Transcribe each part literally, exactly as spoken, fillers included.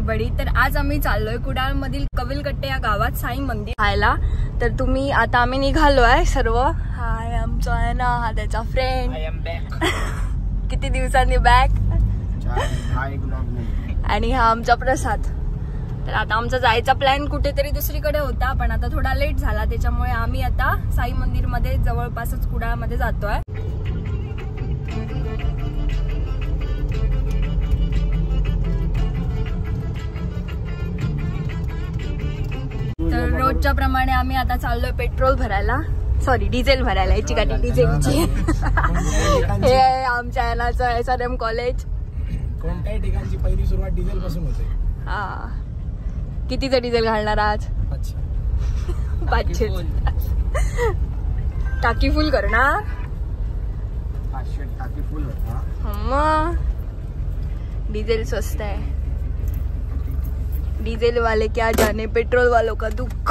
Everybody. तर आज आम्ही चाललोय कुडाळ मधील कविलकट्टे या गावात साई मंदिर पाहायला. तर तुम्ही आता आम्ही निघालोय सर्व. हाय आमचा आहे ना हा त्याचा फ्रेंड. किती दिवसांनी बॅक. आणि हा आमचा प्रसाद. तर आता आमचा जायचा प्लॅन कुठेतरी दुसरीकडे होता पण आता थोडा लेट झाला त्याच्यामुळे आम्ही आता साई मंदिर मध्ये जवळपासच कुडाळ मध्ये जातोय. तर रोजच्या प्रमाणे आम्ही आता चाललोय पेट्रोल भरायला, सॉरी डिझेल भरायला. याची गाडी डिझेलची. हे आहे आमच्या यानाचं एस आर एम कॉलेज. कोणत्याही ठिकाणची पहिली सुरुवात डिझेल पासून होते. हा, कितीचं डिझेल घालणार आज? पाचशे. टाकी फुल करणार. पाचशे टाकी फुल होता. मग डिझेल स्वस्त आहे. डीजल वाले क्या जाने पेट्रोल वालों का दुख.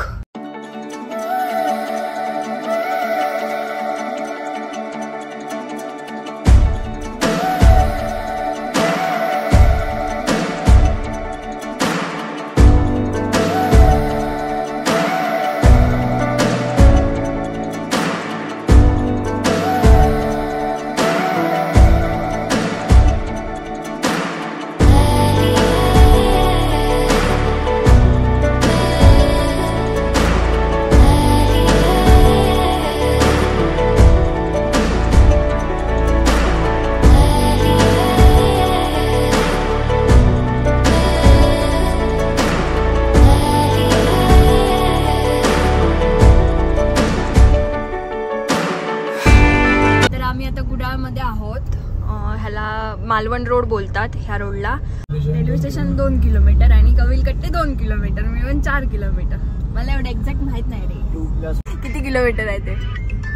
मालवण रोड बोलतात ह्या रोडला. रेल्वे स्टेशन दोन किलोमीटर आणि कविलकट्टे दोन किलोमीटर मिळून चार किलोमीटर. मला एवढं एक्झॅक्ट माहित नाही रे किती किलोमीटर आहे ते.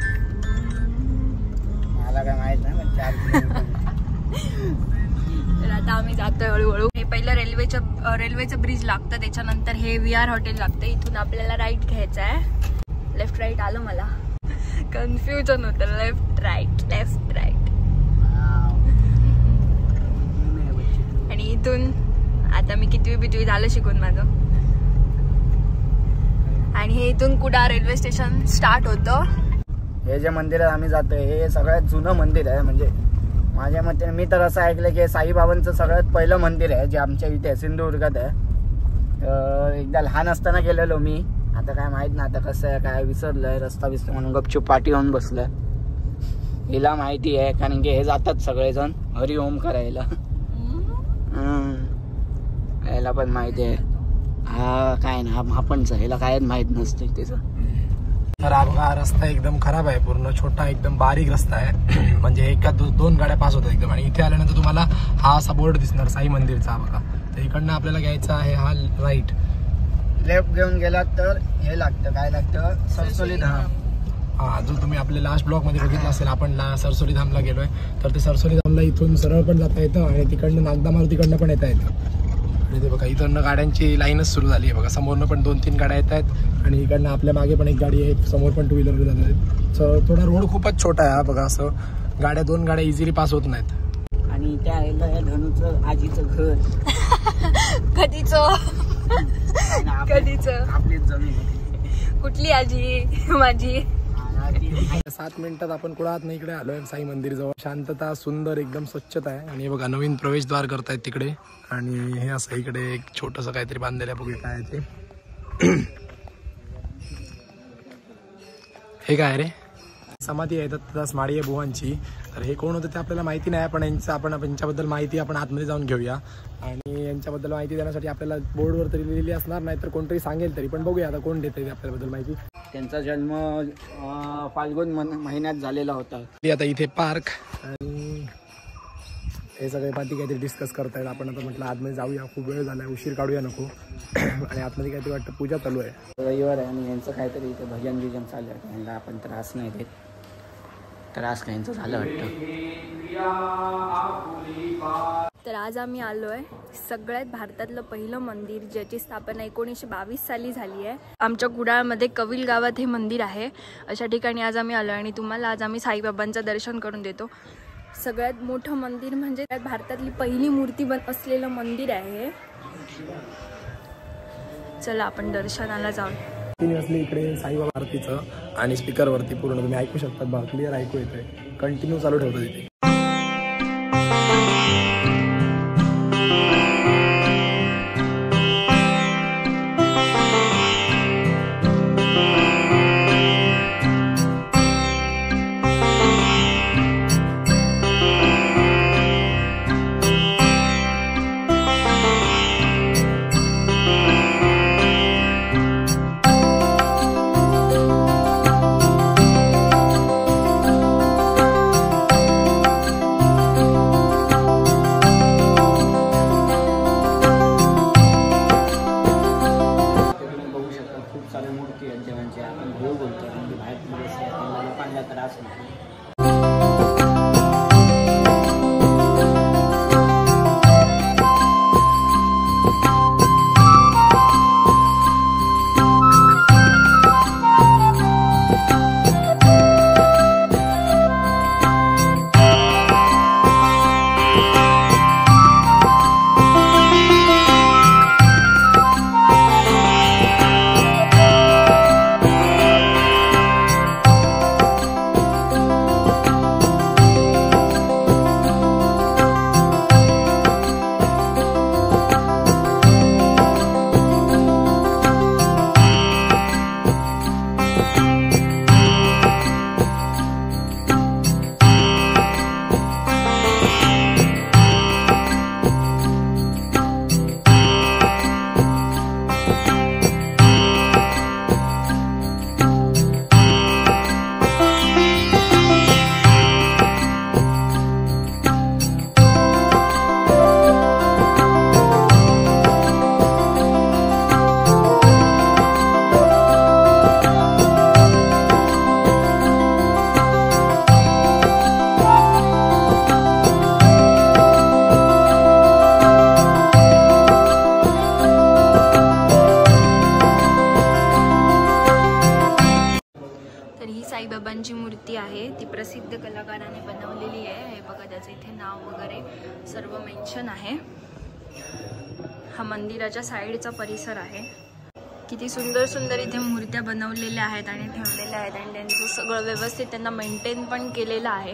मला काय माहित नाही पण चार किलोमीटर. तर आता आम्ही जातोय हळूहळू. हे पहिलं रेल्वेचं रेल्वेचं ब्रिज लागतं त्याच्यानंतर हे व्ही आर हॉटेल लागतं. इथून आपल्याला राईट घ्यायचं आहे. लेफ्ट राईट आलं मला कन्फ्युजन होतं. Left right left right. आणि इथून आता मी कितवी बितवी झालं शिकून माझं. आणि हे इथून कुडाळ रेल्वे स्टेशन स्टार्ट होतं. हे जे मंदिरात आम्ही जातोय हे सगळ्यात जुनं मंदिर आहे. म्हणजे माझ्या मते मी तर असं ऐकलं की साईबाबांचं सगळ्यात पहिलं मंदिर आहे जे आमच्या इथे सिंधुदुर्गात आहे. एकदा लहान असताना गेलेलो मी. आता काय माहित ना आता कसं आहे काय विसरलंय. रस्ता विसर म्हणून गपचूप पाठी येऊन बसलंय. हिला माहिती आहे कारण की हे जातात सगळेजण हरिओम करायला. याला पण माहिती आहे. हा काय ना आपणच ह्याला काय माहित नसते त्याचं. तर हा रस्ता एकदम खराब आहे. पूर्ण छोटा एकदम बारीक रस्ता आहे. म्हणजे एका दो, दोन गाड्या पास होतात एकदम. आणि इथे आल्यानंतर तुम्हाला हा असा बोर्ड दिसणार साई मंदिरचा बघा. तर इकडनं आपल्याला घ्यायचा आहे हा राईट. लेफ्ट घेऊन गेलात तर हे लागतं काय लागतं सरसोली धाम. हा जो तुम्ही आपल्या लास्ट ब्लॉक मध्ये बघितला असेल आपण सरसोली धामला गेलोय. तर ते सरसोली धामला इथून सरळ पण जाता येतं आणि तिकडनं नागदा मारुतीकडनं पण येता येतं. आणि ते बघा इथं गाड्यांची लाईनच सुरू झाली आहे बघा. समोरनं पण दोन तीन गाड्या येत आहेत आणि इकडनं आपल्या मागे पण एक गाडी आहे. समोर पण टू व्हीलर जात आहेत. सो थोडा रोड खूपच छोटा आहे हा बघा. असं गाड्या दोन गाड्या इझिली पास होत नाहीत. आणि त्या धनुचं आजीचं घर कधीचं कधीचं आपलीच जमीन. कुठली आजी? माझी. सात मिनिटात आपण कुडाळात इकडे आलोय साई मंदिर जवळ. शांतता सुंदर एकदम स्वच्छता आहे. आणि बघा नवीन प्रवेशद्वार करतायत तिकडे. आणि हे असं इकडे एक छोटस काहीतरी बांधलेलं आहे. बघूया काय ते. हे काय रे समाधी आहे दत्तदास माळीये बुवांची. तर हे कोण होतं ते आपल्याला माहिती नाही पण यांचं आपण यांच्याबद्दल माहिती आपण आतमध्ये जाऊन घेऊया. आणि यांच्याबद्दल माहिती देण्यासाठी आपल्याला बोर्डवर तरी लिहिली असणार नाही तर कोणतरी सांगेल तरी. पण बघूया आता कोण देते आपल्याबद्दल माहिती. त्यांचा जन्म फाल्गुन महिन्यात झालेला होता. आता इथे पार्क आणि हे सगळे पाठी काहीतरी डिस्कस करतायत. आपण आता म्हटलं आतमध्ये जाऊया. खूप वेळ झालाय उशीर काढूया नको. आणि आतमध्ये काहीतरी वाटतं पूजा चालू आहे. रविवार आहे आणि यांचं काहीतरी इथे भजन बिजन चालू आहे. यांना आपण त्रास नाही देत. त्रास काहींचं झालं वाटतं. तर आज आम्ही आलोय सगळ्यात भारतातलं पहिलं मंदिर ज्याची स्थापना एकोणीसशे बावीस साली झाली आहे. आमच्या कुडाळमध्ये कविल गावात हे मंदिर आहे. अशा ठिकाणी आज आम्ही आलो आणि तुम्हाला आज आम्ही साईबाबांचं दर्शन करून देतो. सगळ्यात मोठं मंदिर म्हणजे भारतातली पहिली मूर्ती बन असलेलं मंदिर आहे. चला आपण दर्शनाला जाऊ. कंटिन्युअसली इकडे साईबाबा आरतीचं आणि स्पीकरवरती पूर्ण तुम्ही ऐकू शकतात. बा क्लिअर ऐकू येतंय. कंटिन्यू चालू ठेवतो तिथे. साईबाबांची मूर्ती आहे ती प्रसिद्ध कलाकाराने बनवलेली आहे. हे बघा त्याचं इथे नाव वगैरे सर्व मेन्शन आहे. हा मंदिराच्या साईडचा परिसर आहे. किती सुंदर सुंदर इथे मूर्त्या बनवलेल्या आहेत आणि ठेवलेल्या आहेत आणि त्यांचं सगळं व्यवस्थित त्यांना मेंटेन पण केलेलं आहे.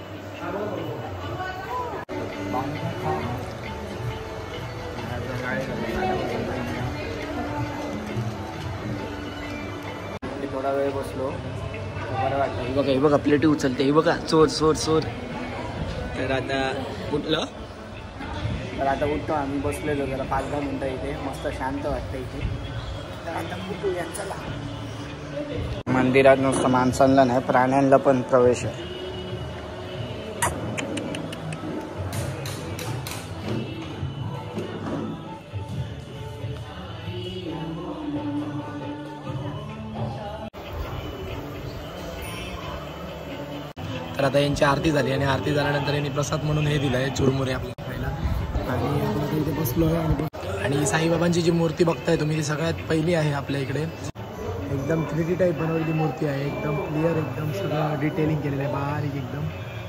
थोडा वेळ बसलो बरं वाटतं. हे बघा हे बघा प्लेटी उचलते. हे बघा चोर चोर चोर. तर आता उठलं तर आता उठतो आम्ही. बसलेलो जरा पाच दहा मिनटं इथे. मस्त शांत वाटतं इथे. तर आता उठूया चला. मंदिरात नुसतं माणसांना नाही प्राण्यांना पण प्रवेश आहे. तर आता यांची आरती झाली आणि आरती झाल्यानंतर यांनी प्रसाद म्हणून हे दिलं आहे चुरमुरे आपल्याला खायला. आणि आता इथे बसलो आहे. आणि साईबाबांची जी मूर्ती बघताय तुम्ही ती सगळ्यात पहिली आहे आपल्या इकडे. एकदम थ्री डी टाईप बनवलेली मूर्ती आहे. एकदम क्लिअर एकदम सगळं डिटेलिंग केलेलं आहे बारीक एकदम.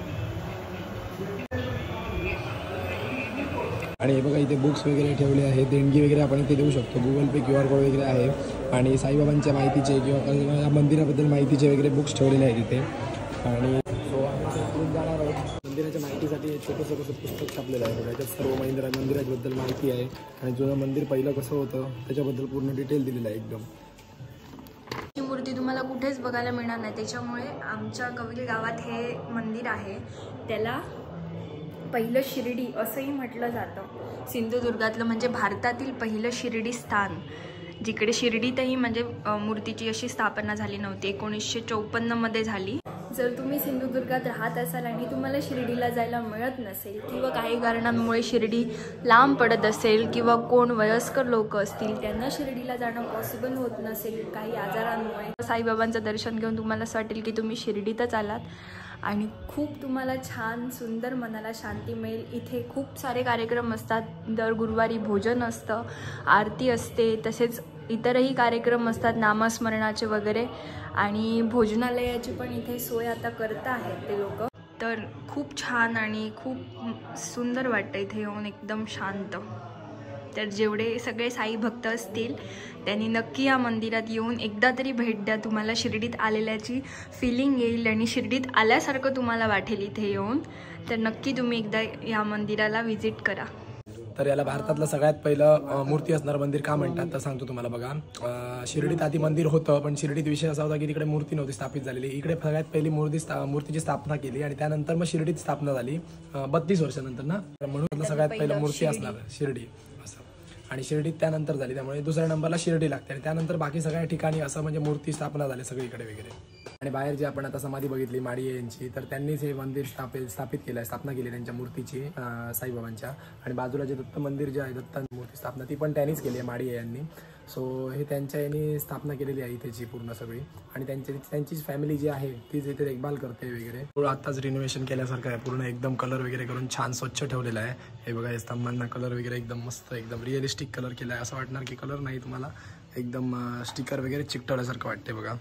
आणि हे बघा इथे बुक्स वगैरे ठेवले आहेत. देणगी वगैरे आपण इथे देऊ शकतो. Google Pay Q R code वगैरे आहे. आणि साईबाबांच्या माहितीचे किंवा या मंदिराबद्दल माहितीचे वगैरे बुक्स ठेवलेले आहेत इथे. आणि जाणार आहोत. मंदिराच्या माहितीसाठी छोटंसं कसं पुस्तक छापलेलं आहे. त्याच्यात सर्व मंदिरा मंदिराबद्दल माहिती आहे आणि जुनं मंदिर पहिलं कसं होतं त्याच्याबद्दल पूर्ण डिटेल दिलेलं आहे एकदम. ही मूर्ती तुम्हाला कुठेच बघायला मिळणार नाही. त्याच्यामुळे आमच्या कविल गावात हे मंदिर आहे त्याला पहिलं शिर्डी असंही म्हटलं जातं. सिंधुदुर्गातलं म्हणजे भारतातील पहिलं शिर्डी स्थान, जिकडे शिर्डीतही म्हणजे मूर्तीची अशी स्थापना झाली नव्हती. एकोणीसशे चौपन्नमध्ये झाली. जर तुम्ही सिंधुदुर्गात राहत असाल आणि तुम्हाला शिर्डीला जायला मिळत नसेल किंवा काही कारणांमुळे शिर्डी लांब पडत असेल किंवा कोण वयस्कर लोक असतील त्यांना शिर्डीला जाणं पॉसिबल होत नसेल काही आजारांमुळे, साईबाबांचं दर्शन घेऊन तुम्हाला असं वाटेल की तुम्ही शिर्डीतच आलात आणि खूप तुम्हाला छान सुंदर मनाला शांती मिळेल. इथे खूप सारे कार्यक्रम असतात. दर गुरुवारी भोजन असतं, आरती असते, तसेच इतरही कार्यक्रम असतात नामस्मरणाचे वगैरे. आणि भोजनालयाची पण इथे सोय आता करत आहेत ते लोक. तर खूप छान आणि खूप सुंदर वाटतं इथे येऊन, एकदम शांत. तर जेवढे सगळे साई भक्त असतील त्यांनी नक्की या मंदिरात येऊन एकदा तरी भेट द्या. तुम्हाला शिर्डीत आलेल्याची फिलिंग येईल आणि शिर्डीत आल्यासारखं तुम्हाला वाटेल इथे येऊन. तर नक्की तुम्ही एकदा या मंदिराला व्हिजिट करा. तर याला भारतातलं सगळ्यात पहिलं मूर्ती असणारं मंदिर का म्हणतात तर सांगतो तुम्हाला. बघा, शिर्डीत आधी मंदिर होतं, पण शिर्डीत विषय असा होता की तिकडे मूर्ती नव्हती स्थापित झालेली. इकडे सगळ्यात पहिली मूर्ती स्था मूर्तीची स्थापना केली आणि त्यानंतर मग शिर्डीत स्थापना झाली बत्तीस वर्षानंतर ना. म्हणून सगळ्यात पहिलं मूर्ती असणार शिर्डी असं. आणि शिर्डीत त्यानंतर झाली, त्यामुळे दुसऱ्या नंबरला शिर्डी लागते. आणि त्यानंतर बाकी सगळ्या ठिकाणी असं म्हणजे मूर्ती स्थापना झाली सगळीकडे वगैरे. आणि बाहेर जी आपण आता समाधी बघितली माडिये यांची, तर त्यांनीच हे मंदिर स्थापित स्थापित केलं आहे, स्थापना केली त्यांच्या मूर्तीची साईबाबांच्या. आणि बाजूला जे दत्त मंदिर जे आहे, दत्त मूर्ती स्थापना ती पण त्यांनीच केली आहे माडिये यांनी. सो हे त्यांच्या यांनी स्थापना केलेली आहे इथेची पूर्ण सगळी. आणि त्यांची त्यांचीच फॅमिली जी आहे तीच इथे देखभाल करते वगैरे. पूर्ण आत्ताच रिनोव्हेशन केल्यासारखं आहे, पूर्ण एकदम कलर वगैरे करून छान स्वच्छ ठेवलेलं आहे. हे बघा, या स्तंभांना कलर वगैरे एकदम मस्त, एकदम रिअलिस्टिक कलर केला आहे. असं वाटणार की कलर नाही, तुम्हाला एकदम स्टिकर वगैरे चिकटवल्यासारखं वाटते बघा.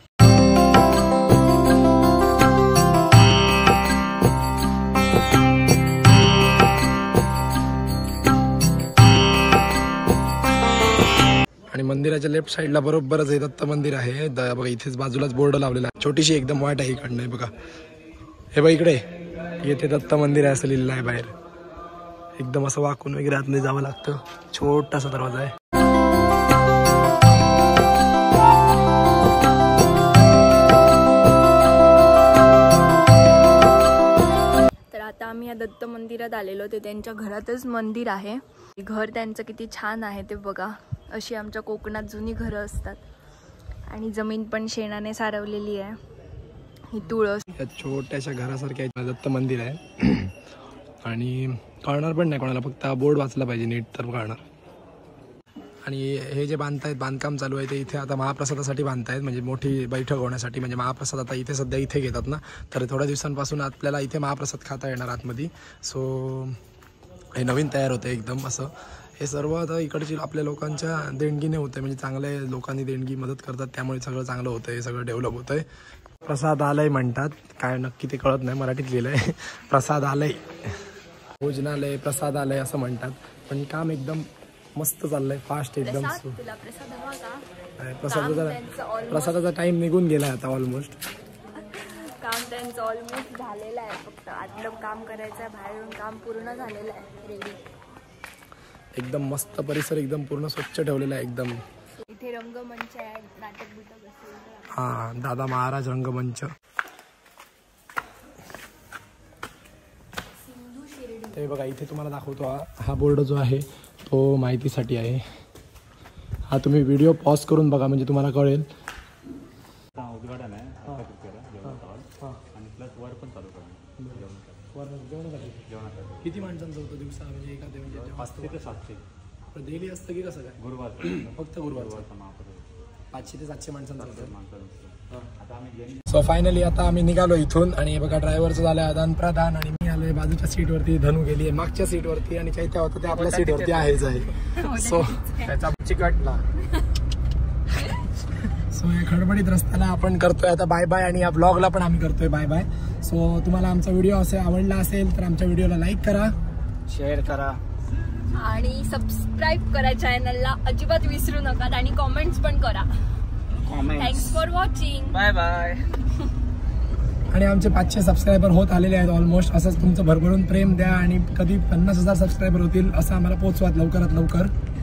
आणि मंदिराच्या लेफ्ट साईडला बरोबरच हे दत्त मंदिर आहे. बघा, इथेच बाजूलाच बोर्ड लावलेला आहे, छोटीशी एकदम वाट आहे इकडनं. आहे बघा, हे बघा इकडे, येथे दत्त मंदिर आहे असं लिहिलं आहे बाहेर. एकदम असं वाकून वगैरे आतमध्ये जावं लागतं. छोटासा दरवाजा आहे. तर आता आम्ही या दत्त मंदिरात आलेलो. ते त्यांच्या घरातच मंदिर आहे. घर त्यांचं किती छान आहे ते बघा. अशी आमच्या कोकणात जुनी घरं असतात. आणि जमीन पण शेणाने सारवलेली आहे. ही तुळस, या छोट्याशा घरासारख्या दत्त मंदिर आहे. आणि कळणार पण नाही कोणाला, फक्त बोर्ड वाचला पाहिजे नीट तर कळणार. आणि हे जे बांधतायत, बांधकाम चालू आहे ते इथे आता महाप्रसादासाठी बांधतायत, म्हणजे मोठी बैठक होण्यासाठी. म्हणजे महाप्रसाद आता इथे सध्या इथे घेतात ना, तर थोड्या दिवसांपासून आपल्याला इथे महाप्रसाद खाता येणार आतमध्ये. सो हे नवीन तयार होतं एकदम असं. हे सर्व आता इकडची आपल्या लोकांच्या देणगीने होतं, म्हणजे चांगल्या लोकांनी देणगी मदत करतात, त्यामुळे सगळं चांगलं होतं. हे सगळं डेव्हलप होतं आहे. प्रसादालय म्हणतात, काय नक्की ते कळत नाही, मराठीत लिहिलं आहे प्रसादालय, भोजनालय, प्रसादालय असं म्हणतात. पण काम एकदम मस्त चाललंय, फास्ट एकदम. प्रसादाचा प्रसादाचा टाइम निघून गेलाय आता ऑलमोस्ट. काम त्यांचं ऑलमोस्ट झालेलं आहे, फक्त आतलं काम करायचं आहे, बाहेरून काम पूर्ण झालेलं आहे, रेडी. एकदम मस्त परिसर, एकदम पूर्ण स्वच्छ ठेवलेला आहे एकदम. इथे रंगमंच आहे, नाटक बिटक असेल. हा, दादा महाराज रंगमंच. ते बघा इथे तुम्हाला दाखवतो. हा हा बोर्ड जो आहे तो माहितीसाठी आहे. हा तुम्ही व्हिडिओ पॉज करून बघा, म्हणजे तुम्हाला कळेल. उद्घाटन आहे आणि प्लस वर पण चालू करणं जेवणासाठी. जेवणासाठी किती माणसांचं होतं दिवसा, म्हणजे एका म्हणजे पाचशे ते सातशे डेली असतं की कसं काय? गुरुवार फक्त गुरुवार. महाप्रसाद पाचशे ते सातशे माणसांचं होतं. आता आम्ही सो फायनली आता आम्ही निघालो इथून. आणि बघा, ड्रायव्हरचं झालं आदान प्रदान. आणि मी आलोय बाजूच्या सीटवरती, धनू गेली आहे मागच्या सीटवरती, आणि चैत्या होतं ते आपल्या सीटवरती आहेच आहे. सो त्याचा चिकटला. सो या खडबडीत रस्त्याला आपण करतोय आता बाय बाय. आणि या ब्लॉगला पण आम्ही करतोय बाय बाय. सो तुम्हाला आमचा व्हिडिओ असे आवडला असेल तर आमच्या व्हिडिओला लाईक करा, शेअर करा आणि सबस्क्राईब करा चॅनलला, अजिबात विसरू नका. आणि कॉमेंट्स पण करा. Thanks for watching. Bye bye. आणि आमचे पाचशे सबस्क्रायबर होत आलेले आहेत ऑलमोस्ट. असंच तुमचं भरभरून प्रेम द्या आणि कधी पन्नास हजार सबस्क्रायबर होतील असं आम्हाला पोहोचवा लवकरात लवकर.